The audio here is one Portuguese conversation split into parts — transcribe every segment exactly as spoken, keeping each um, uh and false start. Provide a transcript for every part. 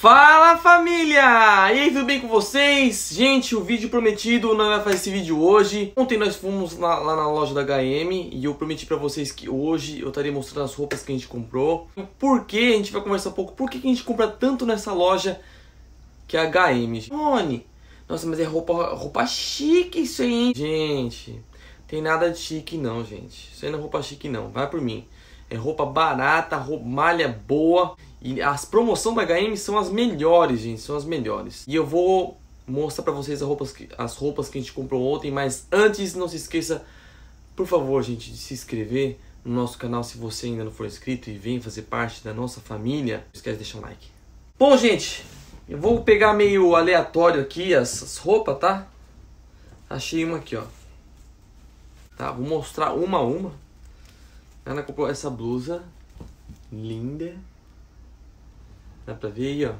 Fala família! E aí, tudo bem com vocês? Gente, o vídeo prometido, nós vamos fazer esse vídeo hoje. Ontem nós fomos lá, lá na loja da H M e eu prometi pra vocês que hoje eu estaria mostrando as roupas que a gente comprou. Por que? A gente vai conversar um pouco. Por que, que a gente compra tanto nessa loja que é a H M? Rony, nossa, mas é roupa, roupa chique isso aí, hein? Gente, tem nada de chique não, gente. Isso aí não é roupa chique não, vai por mim. É roupa barata, roupa, malha boa. E as promoções da H M são as melhores, gente. São as melhores. E eu vou mostrar pra vocês as roupas, que, as roupas que a gente comprou ontem. Mas antes, não se esqueça, por favor, gente, de se inscrever no nosso canal se você ainda não for inscrito e vem fazer parte da nossa família. Não esquece de deixar um like. Bom, gente, eu vou pegar meio aleatório aqui essas roupas, tá? Achei uma aqui, ó. Tá, vou mostrar uma a uma. Ela comprou essa blusa linda. Dá pra ver aí, ó.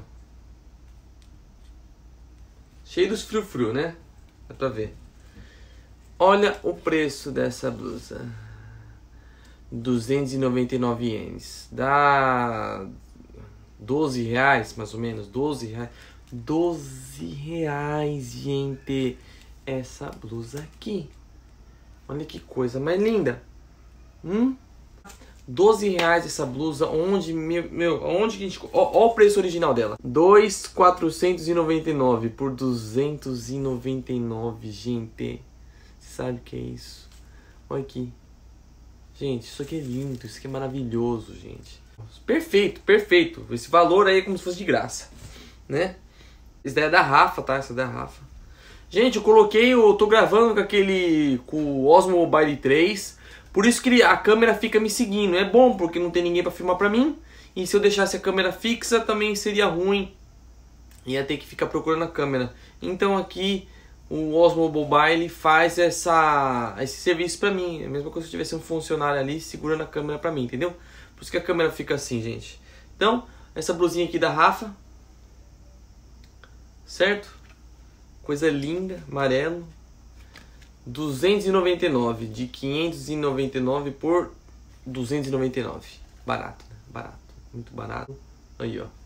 Cheio dos frufru, né? Dá pra ver. Olha o preço dessa blusa. duzentos e noventa e nove ienes. Dá doze reais, mais ou menos. doze reais. doze reais, gente. Essa blusa aqui. Olha que coisa mais linda. Hum? doze reais essa blusa, onde, meu, meu onde que a gente... Ó, ó o preço original dela. dois mil quatrocentos e noventa e nove por duzentos e noventa e nove, gente. Você sabe o que é isso? Olha aqui. Gente, isso aqui é lindo, isso aqui é maravilhoso, gente. Perfeito, perfeito. Esse valor aí é como se fosse de graça, né? Essa daí é da Rafa, tá? Essa daí é da Rafa. Gente, eu coloquei, eu tô gravando com aquele... com o Osmo Mobile três. Por isso que a câmera fica me seguindo. É bom, porque não tem ninguém para filmar pra mim. E se eu deixasse a câmera fixa, também seria ruim. Ia ter que ficar procurando a câmera. Então aqui, o Osmo Mobile faz essa, esse serviço pra mim. É a mesma coisa se eu tivesse um funcionário ali segurando a câmera pra mim, entendeu? Por isso que a câmera fica assim, gente. Então, essa blusinha aqui da Rafa. Certo? Coisa linda, amarelo. duzentos e noventa e nove, de quinhentos e noventa e nove por duzentos e noventa e nove. Barato, né? Barato, muito barato. Aí, ó.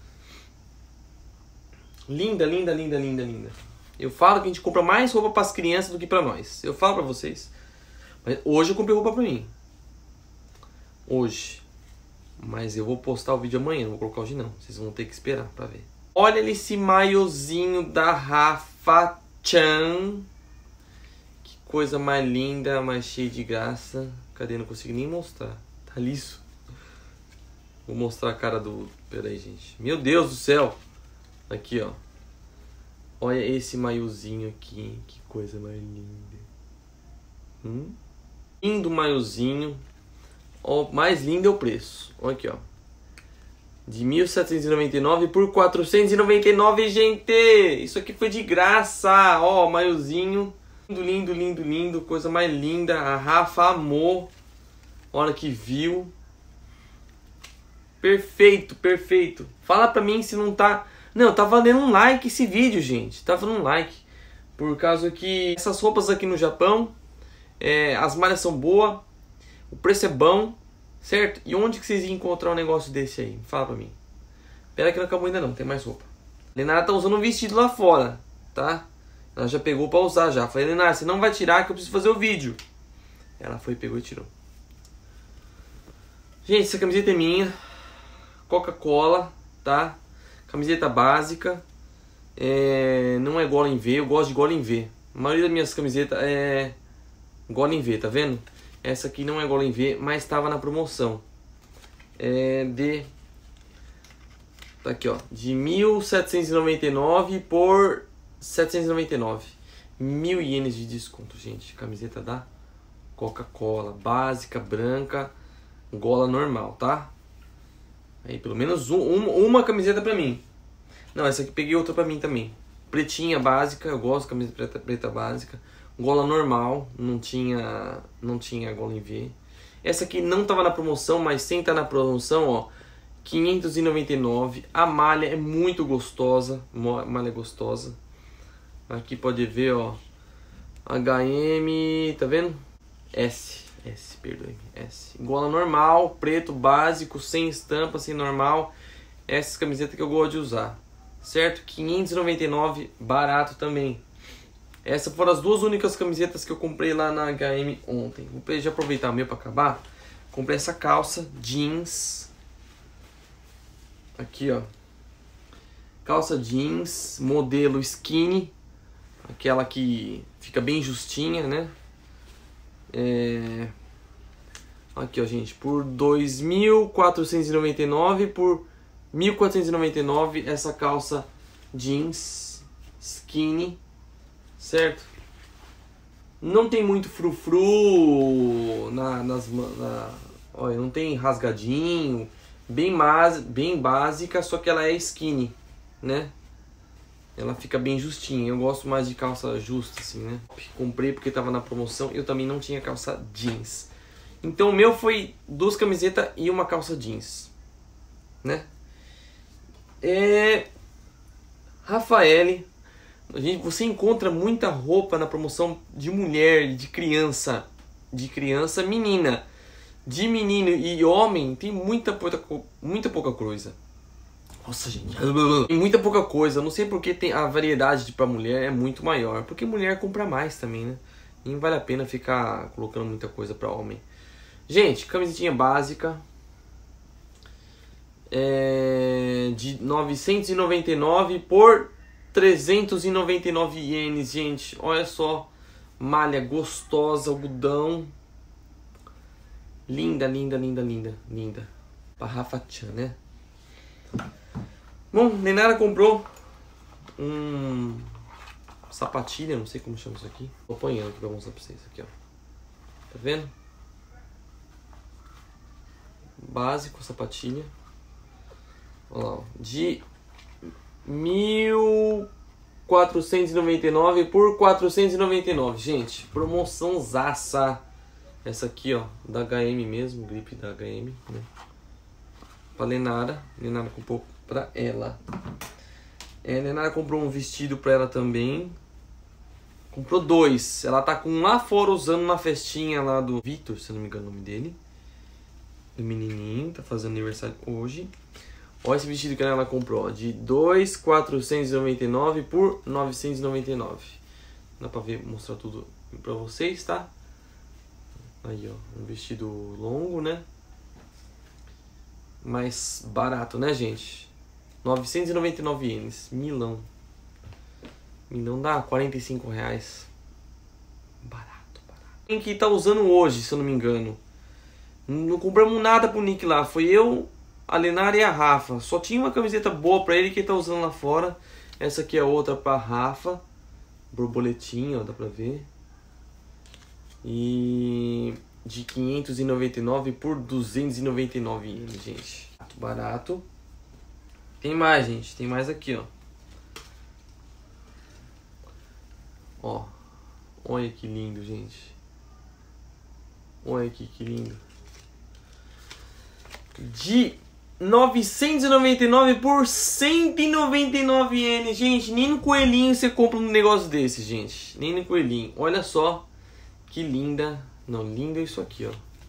Linda, linda, linda, linda, linda. Eu falo que a gente compra mais roupa para as crianças do que para nós. Eu falo para vocês. Mas hoje eu comprei roupa para mim. Hoje. Mas eu vou postar o vídeo amanhã, não vou colocar hoje não. Vocês vão ter que esperar para ver. Olha esse maiozinho da Rafa Chan. Coisa mais linda, mais cheia de graça. Cadê? Não consigo nem mostrar. Tá liso. Vou mostrar a cara do... Pera aí, gente. Meu Deus do céu. Aqui, ó. Olha esse maiozinho aqui, hein? Que coisa mais linda. Hum? Lindo maiozinho. Ó, mais lindo é o preço. Olha aqui, ó. De mil setecentos e noventa e nove por quatrocentos e noventa e nove, gente. Isso aqui foi de graça. Ó, maiozinho. Lindo, lindo, lindo, lindo, coisa mais linda. A Rafa amou. Olha que viu. Perfeito, perfeito. Fala pra mim se não tá... Não, tá valendo um like esse vídeo, gente. Tá valendo um like. Por causa que essas roupas aqui no Japão, é, as malhas são boas, o preço é bom, certo? E onde que vocês iam encontrar um negócio desse aí? Fala pra mim. Pera que não acabou ainda não, tem mais roupa. Lenara tá usando um vestido lá fora, tá? Ela já pegou pra usar já. Falei, Lenar, você não vai tirar que eu preciso fazer o vídeo. Ela foi, pegou e tirou. Gente, essa camiseta é minha. Coca-Cola, tá? Camiseta básica. É... Não é gola em V, eu gosto de gola em V. A maioria das minhas camisetas é gola em V, tá vendo? Essa aqui não é gola em V, mas estava na promoção. É de... Tá aqui, ó. De mil setecentos e noventa e nove por... setecentos e noventa e nove. Mil ienes de desconto, gente. Camiseta da Coca-Cola. Básica, branca. Gola normal, tá? Aí pelo menos um, uma, uma camiseta pra mim. Não, essa aqui peguei outra pra mim também. Pretinha, básica. Eu gosto de camiseta preta, preta básica. Gola normal. Não tinha, não tinha gola em V. Essa aqui não tava na promoção, mas sem estar na promoção, ó. quinhentos e noventa e nove. A malha é muito gostosa. Malha gostosa. Aqui pode ver, ó, H M, tá vendo? S, S, perdoe-me, S. Gola normal, preto, básico, sem estampa, sem normal. essas camisetas que eu gosto de usar, certo? quinhentos e noventa e nove, barato também. Essas foram as duas únicas camisetas que eu comprei lá na H M ontem. Vou já aproveitar o meu para acabar. Comprei essa calça jeans. Aqui, ó. Calça jeans, modelo skinny. Aquela que fica bem justinha, né? É... Aqui, ó, gente. Por dois mil quatrocentos e noventa e nove, por mil quatrocentos e noventa e nove, essa calça jeans skinny. Certo? Não tem muito frufru na, nas na, olha, não tem rasgadinho, bem, mas, bem básica, só que ela é skinny, né? Ela fica bem justinha. Eu gosto mais de calça justa assim, né? Comprei porque tava na promoção. Eu também não tinha calça jeans. Então o meu foi duas camisetas e uma calça jeans, né? É... Rafael, você encontra muita roupa na promoção de mulher, de criança, de criança, menina, de menino e homem, tem muita, muita pouca coisa. Nossa, gente, tem muita pouca coisa. Não sei porque tem a variedade para mulher é muito maior, porque mulher compra mais também, né? E não vale a pena ficar colocando muita coisa para homem. Gente, camisetinha básica. É de novecentos e noventa e nove por trezentos e noventa e nove ienes, gente. Olha só. Malha gostosa, algodão. Linda, linda, linda, linda, linda. Pra Rafa Chan, né? Bom, Nenara comprou um sapatilha, não sei como chama isso aqui. Tô apanhando aqui pra mostrar pra vocês aqui, ó. Tá vendo? Básico, sapatilha. Olha lá, ó. De mil quatrocentos e noventa e nove por quatrocentos e noventa e nove, gente, promoção zaça. Essa aqui, ó, da H M mesmo, gripe da H M, né? Pra Lenara, Lenara comprou pra ela. É, Lenara comprou um vestido pra ela também. Comprou dois. Ela tá com um lá fora usando na festinha lá do Vitor, se não me engano o nome dele. Do menininho, tá fazendo aniversário hoje. Olha esse vestido que ela comprou, ó, de dois mil quatrocentos e noventa e nove por novecentos e noventa e nove. Dá pra ver, mostrar tudo pra vocês, tá? Aí, ó, um vestido longo, né? Mais barato, né, gente? novecentos e noventa e nove ienes, milão. Milão dá quarenta e cinco reais. Barato, barato. Quem que tá usando hoje, se eu não me engano? Não compramos nada pro Nick lá, foi eu, a Lenara e a Rafa. Só tinha uma camiseta boa pra ele que ele tá usando lá fora. Essa aqui é outra pra Rafa. Borboletinha, ó, dá pra ver. E de quinhentos e noventa e nove por duzentos e noventa e nove ienes, gente. Barato, barato. Tem mais, gente. Tem mais aqui, ó. Ó. Olha que lindo, gente. Olha aqui que lindo. De novecentos e noventa e nove por cento e noventa e nove ienes, gente. Nem no coelhinho você compra um negócio desse, gente. Nem no coelhinho. Olha só que linda. Não, lindo é isso aqui, ó.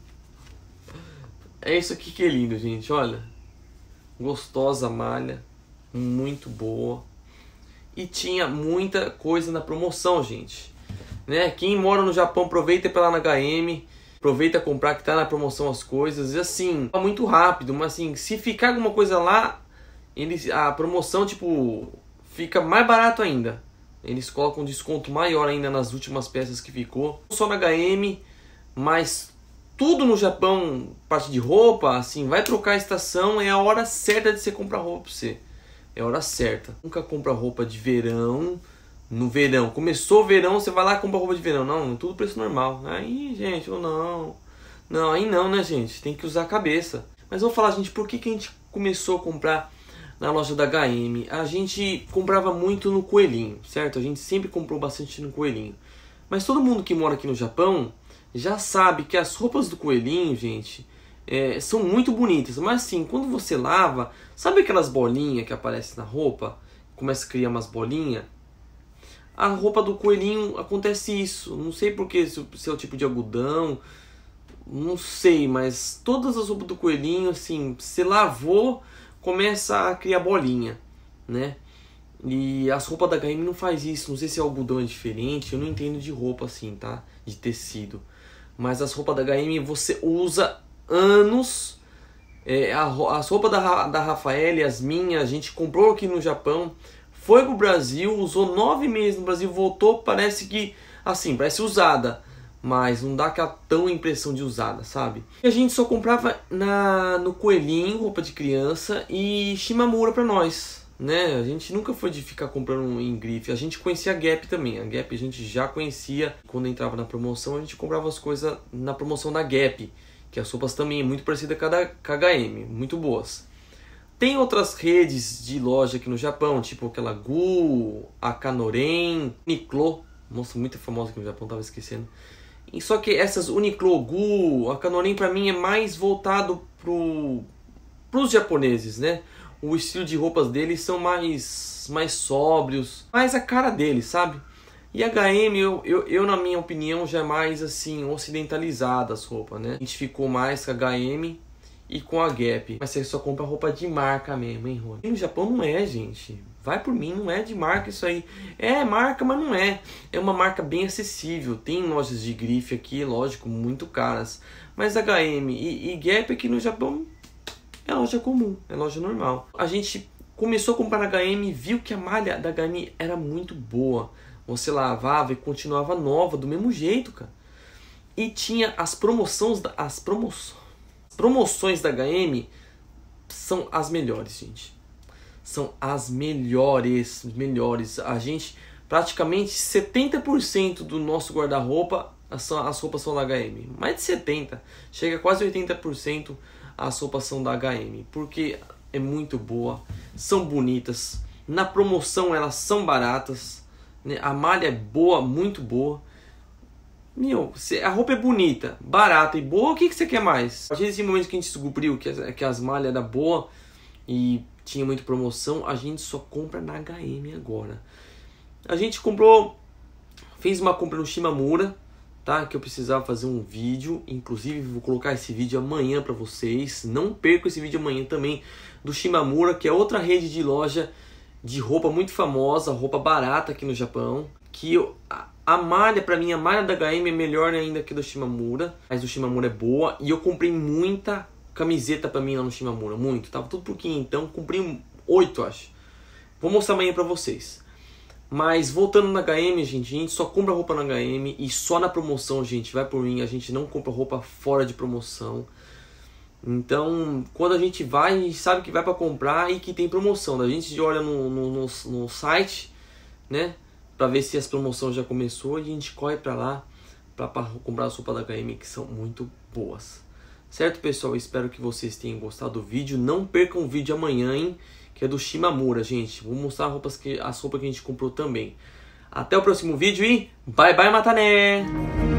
É isso aqui que é lindo, gente. Olha. Gostosa malha. Muito boa. E tinha muita coisa na promoção, gente. Né? Quem mora no Japão, aproveita pra lá na H M. Aproveita comprar que tá na promoção as coisas. E assim, é muito rápido. Mas assim, se ficar alguma coisa lá, eles, a promoção, tipo, fica mais barato ainda. Eles colocam um desconto maior ainda nas últimas peças que ficou. Não só na H M, mas tudo no Japão, parte de roupa, assim, vai trocar a estação, é a hora certa de você comprar roupa pra você. É a hora certa. Nunca compra roupa de verão no verão. Começou o verão, você vai lá e compra roupa de verão. Não, tudo preço normal. Aí, gente, ou não. Não, aí não, né, gente? Tem que usar a cabeça. Mas vou falar, gente, por que, que a gente começou a comprar na loja da H M? A gente comprava muito no Coelhinho, certo? A gente sempre comprou bastante no Coelhinho. Mas todo mundo que mora aqui no Japão já sabe que as roupas do Coelhinho, gente, é, são muito bonitas. Mas assim, quando você lava, sabe aquelas bolinhas que aparecem na roupa? Começa a criar umas bolinhas. A roupa do Coelhinho acontece isso. Não sei porque, se é o tipo de algodão, não sei, mas todas as roupas do Coelhinho, assim, você lavou, começa a criar bolinha, né? E as roupas da H M não faz isso. Não sei se o algodão é diferente, eu não entendo de roupa assim, tá? De tecido. Mas as roupas da H M você usa anos. É, a, as roupas da, da Rafael e as minhas, a gente comprou aqui no Japão, foi pro Brasil, usou nove meses no Brasil, voltou, parece que, assim, parece usada, mas não dá aquela tão impressão de usada, sabe? E a gente só comprava na, no Coelhinho, roupa de criança, e Shimamura pra nós, né? A gente nunca foi de ficar comprando em grife, a gente conhecia a Gap também, a Gap a gente já conhecia, quando entrava na promoção, a gente comprava as coisas na promoção da Gap, que as roupas também é muito parecida com a da com a H M, muito boas. Tem outras redes de loja aqui no Japão, tipo aquela Gu, a Kanoren, Uniqlo, nossa, muito famosa aqui no Japão, tava esquecendo. E só que essas Uniqlo, Gu, a Kanoren pra mim é mais voltado pro, pros japoneses, né? O estilo de roupas deles são mais, mais sóbrios, mais a cara deles, sabe? E a H M, eu, eu, eu na minha opinião, já é mais assim, ocidentalizada as roupas, né? A gente ficou mais com a H M e com a Gap. Mas você só compra roupa de marca mesmo, hein, Rony? E no Japão não é, gente. Vai por mim, não é de marca isso aí. É marca, mas não é. É uma marca bem acessível. Tem lojas de grife aqui, lógico, muito caras. Mas H M e, e Gap aqui no Japão é loja comum, é loja normal. A gente começou a comprar na H M e viu que a malha da H M era muito boa. Você lavava e continuava nova do mesmo jeito, cara. E tinha as promoções, da, as promoções, promoções da H M são as melhores, gente. São as melhores, melhores. A gente, praticamente setenta por cento do nosso guarda-roupa, as, as roupas são da H M. Mais de setenta por cento, chega a quase oitenta por cento as roupas são da H M. Porque é muito boa, são bonitas. Na promoção elas são baratas. A malha é boa, muito boa. Meu, a roupa é bonita, barata e boa, o que, que você quer mais? A partir desse momento que a gente descobriu que as, que as malhas eram boas e tinha muita promoção, a gente só compra na H M agora. A gente comprou, fez uma compra no Shimamura, tá? Que eu precisava fazer um vídeo, inclusive vou colocar esse vídeo amanhã pra vocês. Não percam esse vídeo amanhã também, do Shimamura, que é outra rede de loja de roupa muito famosa, roupa barata aqui no Japão, que eu, a, a malha, pra mim, a malha da H M é melhor ainda que do Shimamura, mas o Shimamura é boa, e eu comprei muita camiseta pra mim lá no Shimamura, muito, tava tudo por quinhentão, comprei oito, acho. Vou mostrar amanhã pra vocês. Mas voltando na H M, gente, a gente só compra roupa na H M e só na promoção, gente, vai por mim, a gente não compra roupa fora de promoção. Então, quando a gente vai, a gente sabe que vai para comprar e que tem promoção. A gente olha no, no, no, no site, né, para ver se as promoções já começou e a gente corre para lá para comprar as roupas da H M, que são muito boas. Certo, pessoal? Espero que vocês tenham gostado do vídeo. Não percam o vídeo amanhã, hein, que é do Shimamura, gente. Vou mostrar as roupas que, as roupas que a gente comprou também. Até o próximo vídeo e bye bye, Matané!